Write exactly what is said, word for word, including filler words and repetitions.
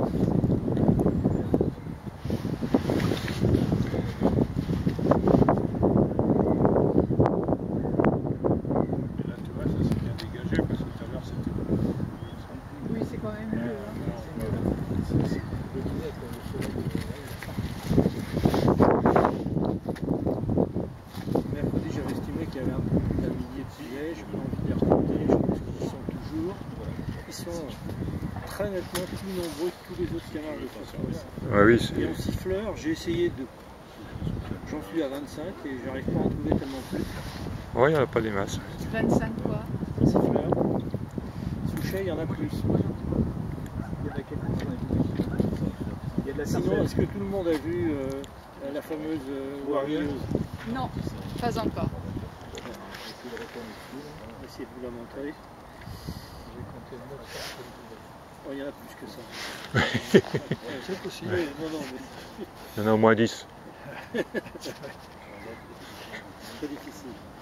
Nettement plus nombreux que tous les autres canards de Kårstø. Ah oui, et en siffleur, j'ai essayé de... J'en suis à vingt-cinq et j'arrive pas à en trouver tellement plus. Oui, il n'y en a pas des masses. vingt-cinq quoi? Siffleur. Souchet, il y en a plus. Il y en a quelques-uns. Il y a de la Sinon, est-ce que tout le monde a vu euh, la fameuse euh, Årvikholmen? Non, pas encore. On va essayer de vous la montrer. Oh, il y en a plus que ça. C'est possible. Oui, non, non, mais... Il y en a au moins dix. C'est difficile.